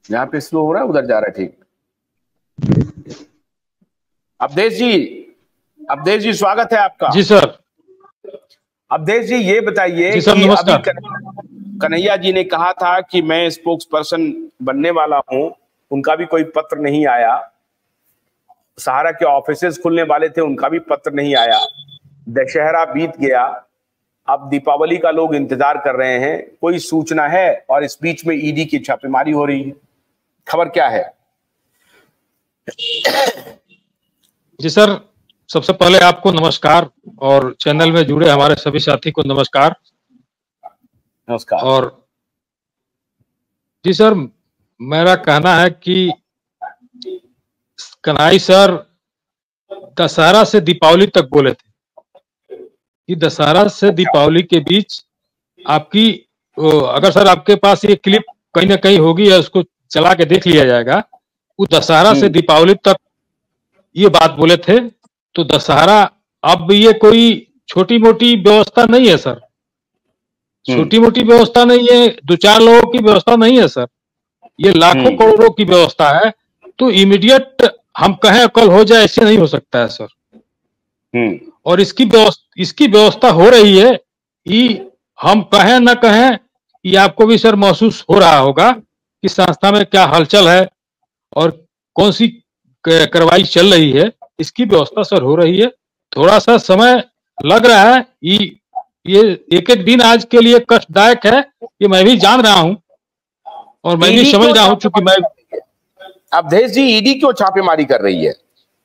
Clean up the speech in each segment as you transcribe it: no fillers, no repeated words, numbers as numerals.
यहाँ पे स्लो हो रहा है, उधर जा रहा है ठीक। अवधेश जी स्वागत है आपका। जी सर। अवधेश जी ये बताइए कि अभी कन्हैया जी ने कहा था कि मैं स्पोक्स पर्सन बनने वाला हूं, उनका भी कोई पत्र नहीं आया। सहारा के ऑफिसेज खुलने वाले थे, उनका भी पत्र नहीं आया। दशहरा बीत गया, अब दीपावली का लोग इंतजार कर रहे हैं, कोई सूचना है? और इस बीच में ईडी की छापेमारी हो रही है, खबर क्या है? जी सर, सबसे पहले आपको नमस्कार और चैनल में जुड़े हमारे सभी साथी को नमस्कार। नमस्कार। और जी सर, मेरा कहना है कि कन्हैया सर दशहरा से दीपावली तक बोले थे कि दशहरा से दीपावली के बीच आपकी, अगर सर आपके पास ये क्लिप कहीं ना कहीं होगी या उसको चला के देख लिया जाएगा, वो दशहरा से दीपावली तक ये बात बोले थे। तो दशहरा अब ये कोई छोटी मोटी व्यवस्था नहीं है सर, छोटी मोटी व्यवस्था नहीं है, दो चार लोगों की व्यवस्था नहीं है सर, ये लाखों करोड़ों की व्यवस्था है। तो इमीडिएट हम कहें कल हो जाए, ऐसे नहीं हो सकता है सर। और इसकी व्यवस्था हो रही है। ये हम कहें न कहें, ये आपको भी सर महसूस हो रहा होगा कि संस्था में क्या हलचल है और कौन सी कार्रवाई चल रही है। इसकी व्यवस्था सर हो रही है। थोड़ा सा समय लग रहा है, ये एक एक दिन आज के लिए कष्टदायक है, ये मैं भी जान रहा हूं और मैं भी समझ रहा हूं, चूंकि मैं। अवधेश जी, ईडी क्यों छापेमारी कर रही है?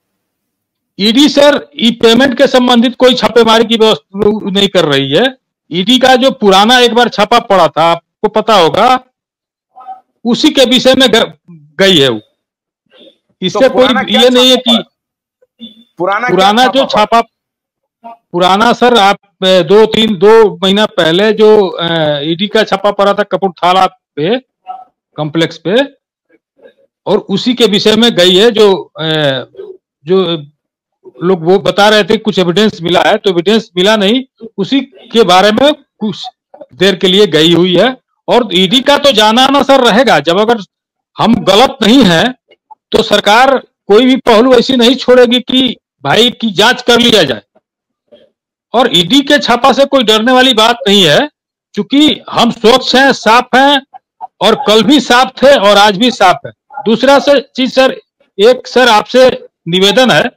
ईडी सर ई पेमेंट के संबंधित कोई छापेमारी की व्यवस्था नहीं कर रही है। ईडी का जो पुराना एक बार छापा पड़ा था, आपको पता होगा, उसी के विषय में गई है वो। इससे तो कोई ये नहीं है कि पुराना जो छापा, पुराना सर आप 2 महीना पहले जो ईडी का छापा पड़ा था कपूरथला पे कॉम्प्लेक्स पे, और उसी के विषय में गई है। जो लोग वो बता रहे थे कुछ एविडेंस मिला है, तो एविडेंस मिला नहीं, उसी के बारे में कुछ देर के लिए गई हुई है। और ईडी का तो जाना ना सर रहेगा, जब अगर हम गलत नहीं है तो सरकार कोई भी पहलू ऐसी नहीं छोड़ेगी कि भाई की जांच कर लिया जाए। और ईडी के छापा से कोई डरने वाली बात नहीं है, क्योंकि हम स्वच्छ हैं, साफ हैं, और कल भी साफ थे और आज भी साफ है। दूसरा चीज सर, एक सर आपसे निवेदन है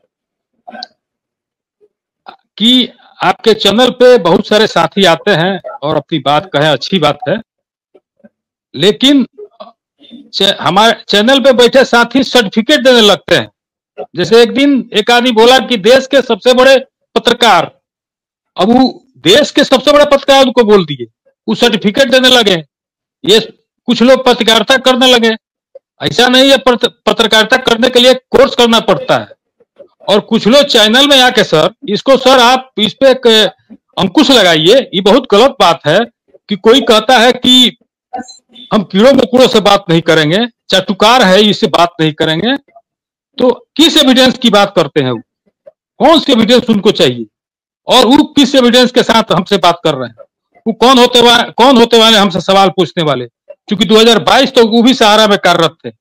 कि आपके चैनल पे बहुत सारे साथी आते हैं और अपनी बात कहें, अच्छी बात है, लेकिन हमारे चैनल पे बैठे साथी सर्टिफिकेट देने लगते हैं। जैसे एक दिन एक आदमी बोला कि देश के सबसे बड़े पत्रकार, अब वो देश के सबसे बड़े पत्रकार उनको बोल दिए, वो सर्टिफिकेट देने लगे। ये कुछ लोग पत्रकारिता करने लगे। ऐसा नहीं है, पत्रकारिता करने के लिए कोर्स करना पड़ता है। और कुछ लोग चैनल में आके सर, इसको सर आप इस पे अंकुश लगाइए, ये बहुत गलत बात है कि कोई कहता है कि हम कीड़ों मकोड़ों से बात नहीं करेंगे, चाटुकार है इससे बात नहीं करेंगे। तो किस एविडेंस की बात करते हैं वो? कौन से एविडेंस उनको चाहिए? और वो किस एविडेंस के साथ हमसे बात कर रहे हैं? वो कौन होते वाले हमसे सवाल पूछने वाले? क्योंकि 2022 तो वो भी सहारा में कार्यरत थे,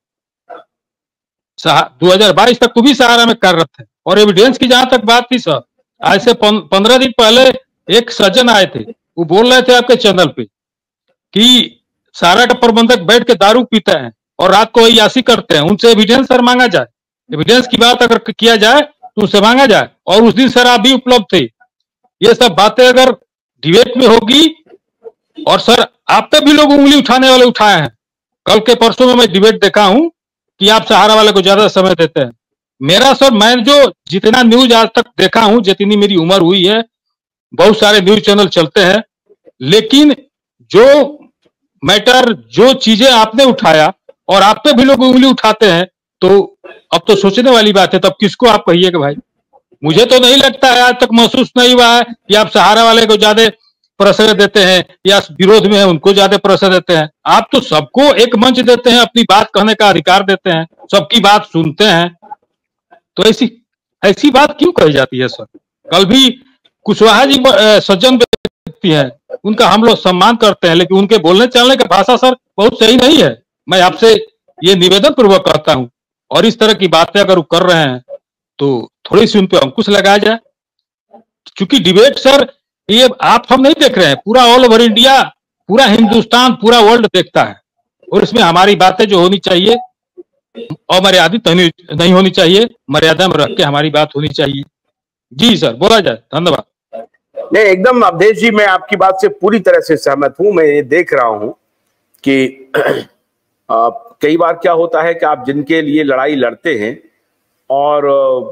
2022 तक वो भी सहारा में कार्यरत थे। और एविडेंस की जहां तक बात थी सर, आज से 15 दिन पहले एक सज्जन आए थे, वो बोल रहे थे आपके चैनल पे कि सहारा का प्रबंधक बैठ के दारू पीते हैं और रात को अय्याशी करते हैं, उनसे एविडेंस सर मांगा जाए। एविडेंस की बात अगर किया जाए तो उनसे मांगा जाए। और उस दिन सर आप भी उपलब्ध थे। ये सब बातें अगर डिबेट में होगी, और सर आप पे भी लोग उंगली उठाने वाले उठाए हैं। कल के परसों में मैं डिबेट देखा हूं कि आप सहारा वाले को ज्यादा समय देते हैं। मेरा सर, मैं जो जितना न्यूज आज तक देखा हूं, जितनी मेरी उम्र हुई है, बहुत सारे न्यूज चैनल चलते हैं, लेकिन जो मैटर, जो चीजें आपने उठाया और आप पे भी लोग उंगली उठाते हैं, तो अब तो सोचने वाली बात है। तब किसको आप कहिएगा भाई? मुझे तो नहीं लगता है, आज तक महसूस नहीं हुआ है कि आप सहारा वाले को ज्यादा प्रश्रय देते हैं या विरोध में है उनको ज्यादा प्रश्रय देते हैं। आप तो सबको एक मंच देते हैं, अपनी बात कहने का अधिकार देते हैं, सबकी बात सुनते हैं। तो ऐसी बात क्यों कही जाती है सर? कल भी कुशवाहा जी सज्जन व्यक्ति हैं, उनका हम लोग सम्मान करते हैं, लेकिन उनके बोलने चलने का भाषा सर बहुत सही नहीं है। मैं आपसे ये निवेदन पूर्वक कहता हूं। और इस तरह की बातें अगर वो कर रहे हैं तो थोड़ी सी उन पे अंकुश लगाया जाए, क्योंकि डिबेट सर ये आप हम नहीं देख रहे हैं, पूरा ऑल ओवर इंडिया, पूरा हिंदुस्तान, पूरा वर्ल्ड देखता है। और इसमें हमारी बातें जो होनी चाहिए अमर्यादित नहीं होनी चाहिए, मर्यादा में रख के हमारी बात होनी चाहिए। जी सर, बोला जाए। धन्यवाद। नहीं, एकदम अवधेश जी, मैं आपकी बात से पूरी तरह से सहमत हूं। मैं ये देख रहा हूं कि कई बार क्या होता है कि आप जिनके लिए लड़ाई लड़ते हैं और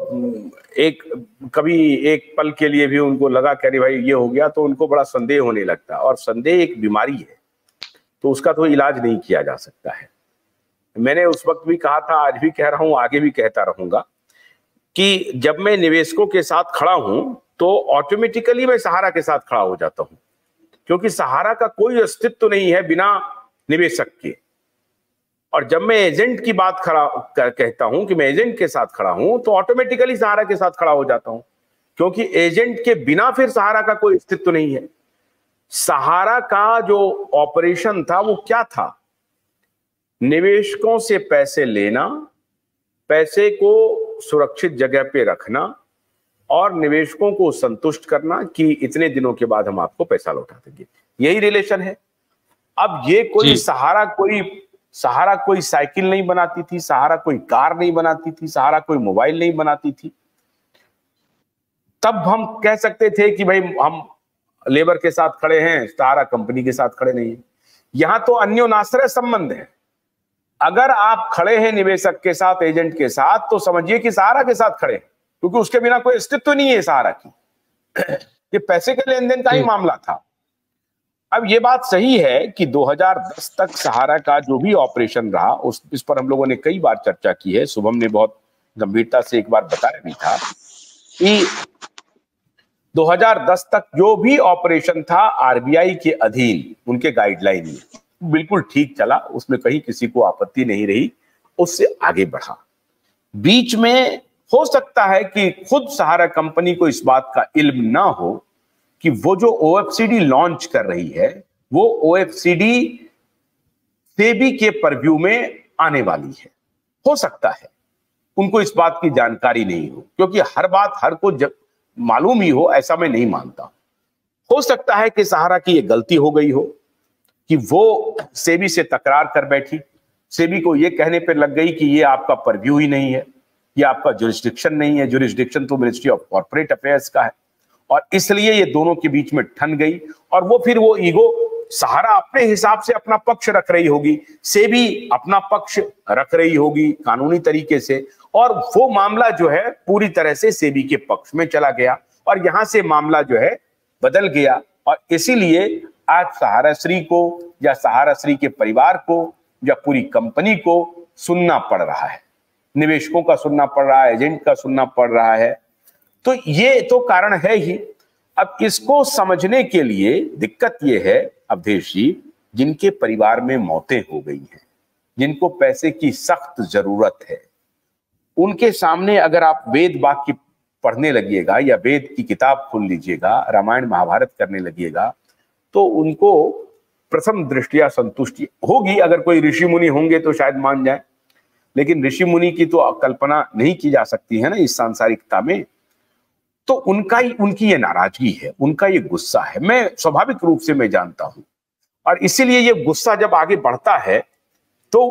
कभी एक पल के लिए भी उनको लगा कि अरे भाई ये हो गया, तो उनको बड़ा संदेह होने लगता है। और संदेह एक बीमारी है, तो उसका तो इलाज नहीं किया जा सकता है। मैंने उस वक्त भी कहा था, आज भी कह रहा हूं, आगे भी कहता रहूंगा कि जब मैं निवेशकों के साथ खड़ा हूं तो ऑटोमेटिकली मैं सहारा के साथ खड़ा हो जाता हूं, क्योंकि सहारा का कोई अस्तित्व नहीं है बिना निवेशक के। और जब मैं एजेंट की बात कहता हूं कि मैं एजेंट के साथ खड़ा हूं, तो ऑटोमेटिकली सहारा के साथ खड़ा हो जाता हूं, क्योंकि एजेंट के बिना फिर सहारा का कोई अस्तित्व नहीं है। सहारा का जो ऑपरेशन था वो क्या था? निवेशकों से पैसे लेना, पैसे को सुरक्षित जगह पे रखना और निवेशकों को संतुष्ट करना कि इतने दिनों के बाद हम आपको पैसा लौटा देंगे। यही रिलेशन है। अब ये कोई सहारा कोई साइकिल नहीं बनाती थी, सहारा कोई कार नहीं बनाती थी, सहारा कोई मोबाइल नहीं बनाती थी। तब हम कह सकते थे कि भाई हम लेबर के साथ खड़े हैं, सहारा कंपनी के साथ खड़े नहीं है। यहां तो अन्योन्याश्रय संबंध है। अगर आप खड़े हैं निवेशक के साथ, एजेंट के साथ, तो समझिए कि सहारा के साथ खड़े हैं, क्योंकि उसके बिना कोई अस्तित्व नहीं है सहारा की। ये पैसे के लेन देन का ही मामला था। अब ये बात सही है कि 2010 तक सहारा का जो भी ऑपरेशन रहा, इस पर हम लोगों ने कई बार चर्चा की है। शुभम ने बहुत गंभीरता से एक बार बताया भी था कि 2010 तक जो भी ऑपरेशन था आरबीआई के अधीन, उनके गाइडलाइन में बिल्कुल ठीक चला, उसमें कहीं किसी को आपत्ति नहीं रही, उससे आगे बढ़ा। बीच में हो सकता है कि खुद सहारा कंपनी को इस बात का इल्म ना हो कि वो जो ओएफसीडी लॉन्च कर रही है, वो ओएफसीडी सेबी के परव्यू में आने वाली है। हो सकता है उनको इस बात की जानकारी नहीं हो, क्योंकि हर बात हर को मालूम ही हो ऐसा मैं नहीं मानता। हो सकता है कि सहारा की ये गलती हो गई हो कि वो सेबी से तकरार कर बैठी, सेबी को ये कहने पर लग गई कि ये आपका परव्यू ही नहीं है, ये आपका जुरिस्डिक्शन नहीं है, जुरिस्डिक्शन तो मिनिस्ट्री ऑफ कॉर्पोरेट अफेयर्स का है। और इसलिए ये दोनों के बीच में ठन गई, और वो फिर वो ईगो, सहारा अपने हिसाब से अपना पक्ष रख रही होगी, सेबी अपना पक्ष रख रही होगी कानूनी तरीके से, और वो मामला जो है पूरी तरह से सेबी के पक्ष में चला गया, और यहां से मामला जो है बदल गया। और इसीलिए आज सहाराश्री को या सहाराश्री के परिवार को या पूरी कंपनी को सुनना पड़ रहा है, निवेशकों का सुनना पड़ रहा है, एजेंट का सुनना पड़ रहा है। तो ये तो कारण है ही। अब इसको समझने के लिए दिक्कत ये है अवधेश जी, जिनके परिवार में मौतें हो गई हैं, जिनको पैसे की सख्त जरूरत है, उनके सामने अगर आप वेद वाक्य पढ़ने लगिएगा या वेद की किताब खोल लीजिएगा, रामायण महाभारत करने लगिएगा, तो उनको प्रथम दृष्टिया संतुष्टि होगी। अगर कोई ऋषि मुनि होंगे तो शायद मान जाए, लेकिन ऋषि मुनि की तो कल्पना नहीं की जा सकती है ना इस सांसारिकता में। तो उनकी ये नाराजगी है, उनका ये गुस्सा है, मैं स्वाभाविक रूप से मैं जानता हूं। और इसीलिए ये गुस्सा जब आगे बढ़ता है तो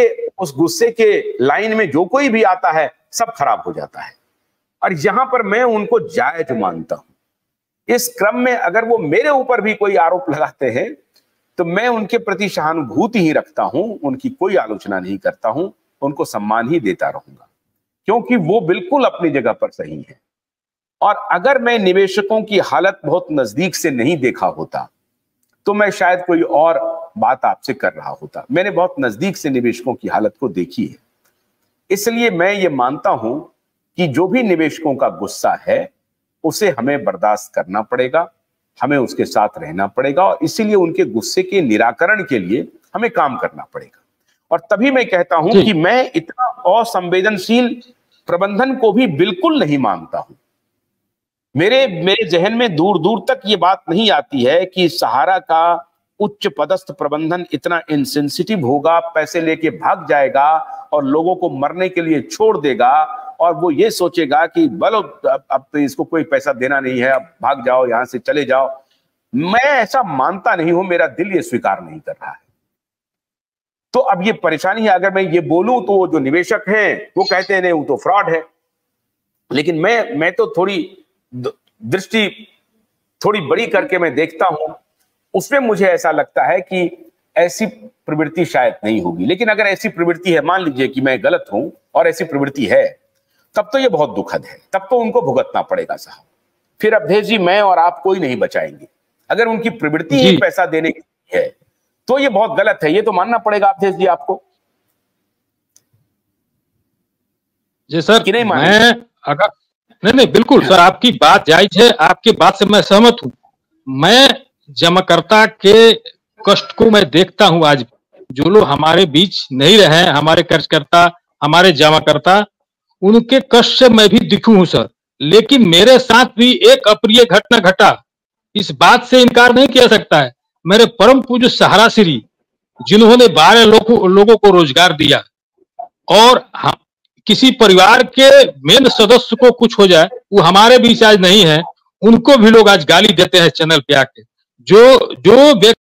उस गुस्से के लाइन में जो कोई भी आता है सब खराब हो जाता है। और यहां पर मैं उनको जायज मानता हूं। इस क्रम में अगर वो मेरे ऊपर भी कोई आरोप लगाते हैं तो मैं उनके प्रति सहानुभूति ही रखता हूं, उनकी कोई आलोचना नहीं करता हूं, उनको सम्मान ही देता रहूंगा, क्योंकि वो बिल्कुल अपनी जगह पर सही है। और अगर मैं निवेशकों की हालत बहुत नजदीक से नहीं देखा होता तो मैं शायद कोई और बात आपसे कर रहा होता। मैंने बहुत नजदीक से निवेशकों की हालत को देखी है, इसलिए मैं ये मानता हूं कि जो भी निवेशकों का गुस्सा है उसे हमें बर्दाश्त करना पड़ेगा, हमें उसके साथ रहना पड़ेगा, और इसीलिए उनके गुस्से के निराकरण के लिए हमें काम करना पड़ेगा। और तभी मैं कहता हूं कि मैं इतना असंवेदनशील प्रबंधन को भी बिल्कुल नहीं मानता हूं। मेरे जहन में दूर दूर तक ये बात नहीं आती है कि सहारा का उच्च पदस्थ प्रबंधन इतना इंसेंसिटिव होगा, पैसे लेके भाग जाएगा और लोगों को मरने के लिए छोड़ देगा, और वो ये सोचेगा कि बोलो अब तो इसको कोई पैसा देना नहीं है, अब भाग जाओ, यहां से चले जाओ। मैं ऐसा मानता नहीं हूं, मेरा दिल ये स्वीकार नहीं कर रहा है। तो अब ये परेशानी है, अगर मैं ये बोलूं तो वो जो निवेशक हैं वो कहते हैं नहीं वो तो फ्रॉड है, लेकिन मैं तो थोड़ी दृष्टि थोड़ी बड़ी करके मैं देखता हूं, उसमें मुझे ऐसा लगता है कि ऐसी प्रवृत्ति शायद नहीं होगी। लेकिन अगर ऐसी प्रवृत्ति है, मान लीजिए कि मैं गलत हूं और ऐसी प्रवृत्ति है, तब तो ये बहुत दुखद है, तब तो उनको भुगतना पड़ेगा साहब। फिर अवधेश जी मैं और आप कोई नहीं बचाएंगे। अगर उनकी प्रवृत्ति ही पैसा देने की है तो ये बहुत गलत है, ये तो मानना पड़ेगा अवधेश जी आपको। जी सर, कि नहीं मैं अगर नहीं बिल्कुल सर, आपकी बात जायज है, आपकी बात से मैं सहमत हूं। मैं जमाकर्ता के कष्ट को मैं देखता हूं। आज जो लोग हमारे बीच नहीं रहे, हमारे कर्जकर्ता, हमारे जमाकर्ता, उनके कष्ट से मैं भी दुखी हूं सर। लेकिन मेरे साथ भी एक अप्रिय घटना घटा, इस बात से इनकार नहीं किया सकता है। मेरे परम पूज्य सहारा श्री, जिन्होंने 12 लोगों को रोजगार दिया, और किसी परिवार के मेन सदस्य को कुछ हो जाए, वो हमारे बीच आज नहीं है, उनको भी लोग आज गाली देते हैं चैनल पे आके। जो